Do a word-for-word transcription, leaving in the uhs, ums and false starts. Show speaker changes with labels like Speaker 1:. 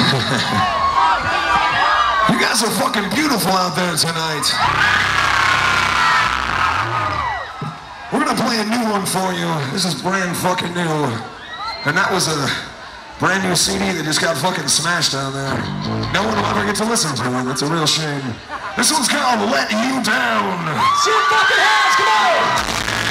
Speaker 1: You guys are fucking beautiful out there tonight. We're gonna play a new one for you. This is brand fucking new. And that was a brand new C D that just got fucking smashed down there. No one will ever get to listen to it. That's a real shame. This one's called Let You Down.
Speaker 2: See your fucking hands, come on!